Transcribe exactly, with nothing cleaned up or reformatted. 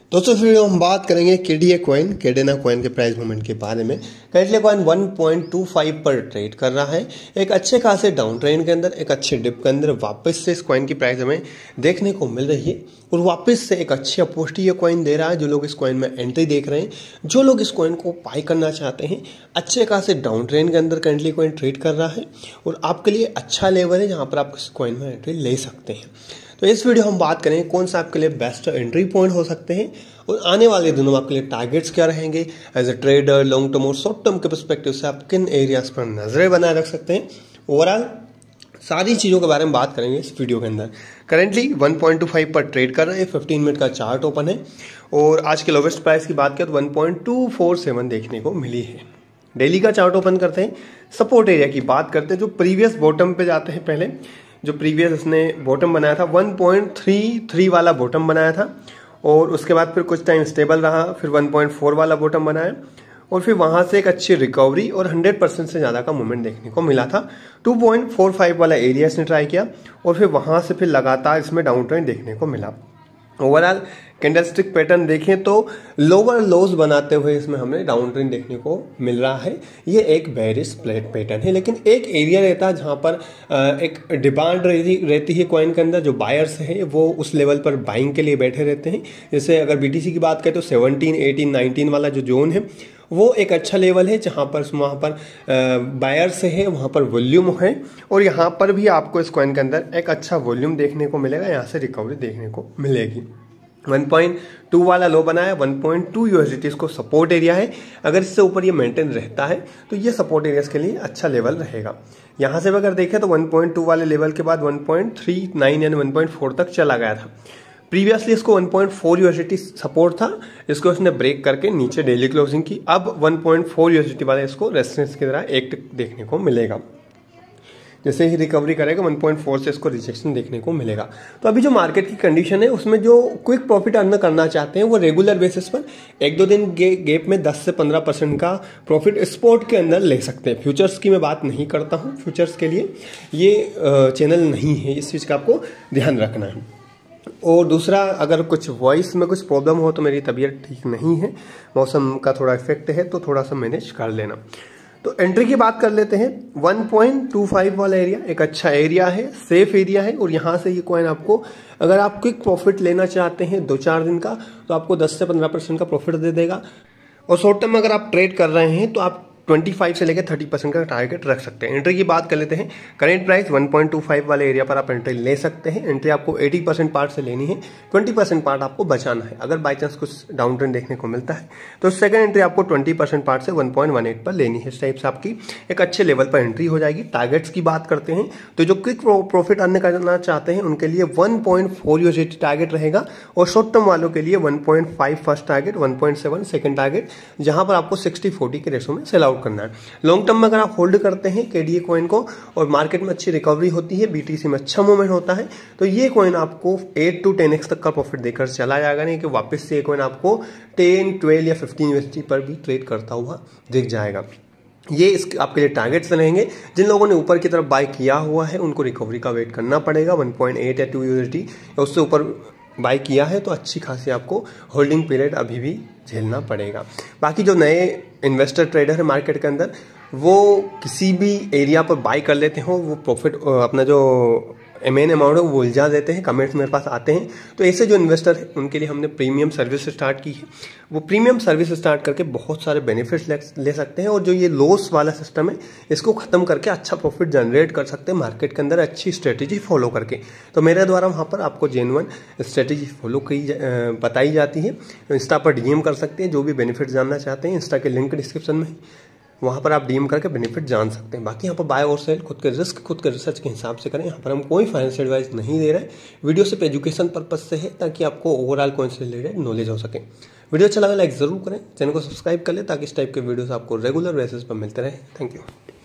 दोस्तों इस वीडियो में हम बात करेंगे केडीए कॉइन केडेना कॉइन के प्राइस मूवमेंट के बारे में। Currently coin one point two five पर ट्रेड कर रहा है। एक अच्छे खासे डाउन ट्रेंड के अंदर, एक अच्छे डिप के अंदर वापस से इस कॉइन की प्राइस हमें देखने को मिल रही है और वापस से एक अच्छी अपॉर्चुनिटी ये कॉइन दे रहा है। जो लोग इस कॉइन में एंट्री देख रहे हैं, जो लोग इस कॉइन को बाय करना चाहते हैं, अच्छे खासे डाउन ट्रेंड के अंदर करेंटली कॉइन ट्रेड कर रहा है और आपके लिए अच्छा लेवल है जहां पर आप इस कॉइन में एंट्री ले सकते हैं। तो इस वीडियो हम बात करेंगे कौन सा आपके लिए बेस्ट एंट्री पॉइंट हो सकते हैं और आने वाले दिनों में आपके लिए टारगेट्स क्या रहेंगे। As a trader long term और शॉर्ट टर्म के पर्सपेक्टिव से आप किन एरियाज पर नजरें बनाए रख सकते हैं, ओवरऑल सारी चीज़ों के बारे में बात करेंगे इस वीडियो के अंदर। Currently one point two five पर ट्रेड कर रहे हैं, फिफ्टीन मिनट का चार्ट ओपन है और आज के लोवेस्ट प्राइस की बात करें तो one point two four seven देखने को मिली है। डेली का चार्ट ओपन करते हैं, सपोर्ट एरिया की बात करते हैं, जो प्रीवियस बॉटम पे जाते हैं। पहले जो प्रीवियस इसने बॉटम बनाया था वन पॉइंट थ्री थ्री वाला बॉटम बनाया था और उसके बाद फिर कुछ टाइम स्टेबल रहा, फिर वन पॉइंट फोर वाला बॉटम बनाया और फिर वहां से एक अच्छी रिकवरी और हंड्रेड परसेंट से ज़्यादा का मूवमेंट देखने को मिला था। टू पॉइंट फोर फाइव वाला एरिया इसने ट्राई किया और फिर वहां से फिर लगातार इसमें डाउन ट्रेंड देखने को मिला। ओवरऑल कैंडलस्टिक पैटर्न देखें तो लोअर लोज बनाते हुए इसमें हमें डाउन ट्रेंड देखने को मिल रहा है। ये एक बेरिश प्लेट पैटर्न है, लेकिन एक एरिया रहता है जहां पर एक डिमांड रहती रहती है कॉइन के अंदर। जो बायर्स है वो उस लेवल पर बाइंग के लिए बैठे रहते हैं। जैसे अगर बीटीसी की बात करें तो सेवनटीन एटीन नाइनटीन वाला जो जोन है वो एक अच्छा लेवल है जहां पर वहां पर बायर्स है, वहां पर वॉल्यूम है और यहां पर भी आपको इस कॉइन के अंदर एक अच्छा वॉल्यूम देखने को मिलेगा। यहां से रिकवरी देखने को मिलेगी। वन पॉइंट टू वाला लो बनाया, वन पॉइंट टू यूएसडीटी इसको सपोर्ट एरिया है। अगर इससे ऊपर ये मेंटेन रहता है तो ये सपोर्ट एरियाज के लिए अच्छा लेवल रहेगा। यहां से अगर देखें तो वन पॉइंट टू वाले लेवल के बाद वन पॉइंट थ्री नाइन यानी वन पॉइंट फोर तक चला गया था। प्रीवियसली इसको one point four USDT support था, इसको इसने ब्रेक करके नीचे डेली क्लोजिंग की। अब वन पॉइंट फोर यूएसडीटी वाला इसको रेजिस्टेंस की तरह एक देखने को मिलेगा। जैसे ही रिकवरी करेगा वन पॉइंट फोर से इसको रिजेक्शन देखने को मिलेगा। तो अभी जो मार्केट की कंडीशन है उसमें जो क्विक प्रॉफिट अर्न करना चाहते हैं वो रेगुलर बेसिस पर एक दो दिन गे, गैप में दस से पंद्रह परसेंट का प्रॉफिट स्पॉट के अंदर ले सकते हैं। फ्यूचर्स की मैं बात नहीं करता हूं, फ्यूचर्स के लिए ये चैनल नहीं है, इस चीज़ का आपको ध्यान रखना है। और दूसरा, अगर कुछ वॉइस में कुछ प्रॉब्लम हो तो मेरी तबीयत ठीक नहीं है, मौसम का थोड़ा इफेक्ट है तो थोड़ा सा मैनेज कर लेना। तो एंट्री की बात कर लेते हैं। वन पॉइंट टू फाइव वाला एरिया एक अच्छा एरिया है, सेफ एरिया है और यहां से ये कॉइन आपको, अगर आप क्विक प्रॉफिट लेना चाहते हैं दो चार दिन का, तो आपको दस से पंद्रह परसेंट का प्रॉफिट दे देगा। और शॉर्ट टर्म में अगर आप ट्रेड कर रहे हैं तो आप पच्चीस से लेकर तीस परसेंट का टारगेट रख सकते हैं। एंट्री की बात कर लेते हैं। Current price one point two five वाले एरिया पर आप एंट्री ले सकते हैं। एंट्री आपको अस्सी परसेंट पार्ट से लेनी है, बीस परसेंट पार्ट आपको बचाना है। अगर बाई चांस कुछ डाउन ट्रेंड देखने को मिलता है तो सेकंड एंट्री आपको बीस परसेंट पार्ट से वन पॉइंट वन एट पर लेनी है। इस टाइप से आपकी एक अच्छे लेवल पर एंट्री हो जाएगी। टारगेट्स की बात करते हैं तो जो क्विक प्रॉफिट अर्न करना चाहते हैं उनके लिए one point four USDT target रहेगा और शॉर्ट टर्म वालों के लिए one point five first target, one point seven second target, जहां पर आपको सिक्सटी फोर्टी के रेशो में सेल आउट करना है। लॉन्ग टर्म में अगर आप होल्ड करते हैं केडीए कॉइन को और मार्केट में अच्छी रिकवरी होती है, बीटीसी में अच्छा मूवमेंट होता है, तो ये कॉइन आपको एट टू टेन एक्स तक का प्रॉफिट देकर चला जाएगा। नहीं कि वापस से ये कॉइन आपको टेन ट्वेल्व या फिफ्टीन यूएसडी पर भी ट्रेड करता हुआ दिख जाएगा। ये इसके आपके लिए टारगेट्स रहेंगे। जिन लोगों ने ऊपर की तरफ बाय किया हुआ है उनको रिकवरी का वेट करना पड़ेगा। वन पॉइंट एट या टू यूएसडी या उससे ऊपर बाय किया है तो अच्छी खासी आपको होल्डिंग पीरियड अभी भी झेलना पड़ेगा। बाकी जो नए इन्वेस्टर ट्रेडर है मार्केट के अंदर, वो किसी भी एरिया पर बाय कर लेते हो, वो प्रॉफिट अपना जो मेन अमाउंट है वो उलझा देते हैं। कमेंट्स मेरे पास आते हैं, तो ऐसे जो इन्वेस्टर है उनके लिए हमने प्रीमियम सर्विस स्टार्ट की है। वो प्रीमियम सर्विस स्टार्ट करके बहुत सारे बेनिफिट्स ले, ले सकते हैं और जो ये लॉस वाला सिस्टम है इसको खत्म करके अच्छा प्रॉफिट जनरेट कर सकते हैं मार्केट के अंदर अच्छी स्ट्रेटेजी फॉलो करके। तो मेरे द्वारा वहाँ पर आपको जेन्युइन स्ट्रेटेजी फॉलो की बताई जाती है। इंस्टा पर डीएम कर सकते हैं, जो भी बेनिफिट जानना चाहते हैं इंस्टा के लिंक डिस्क्रिप्शन में, वहाँ पर आप डीएम करके बेनिफिट जान सकते हैं। बाकी यहाँ पर बाय और सेल खुद के रिस्क, खुद के रिसर्च के हिसाब से करें। यहाँ पर हम कोई फाइनेंशियल एडवाइस नहीं दे रहे, वीडियो सिर्फ एजुकेशन पर्पज से है ताकि आपको ओवरऑल कॉइन से रिलेटेड नॉलेज हो सके। वीडियो अच्छा लगा लाइक जरूर करें, चैनल को सब्सक्राइब कर लें ताकि इस टाइप के वीडियोस आपको रेगुलर बेसिस पर मिलते रहे। Thank you.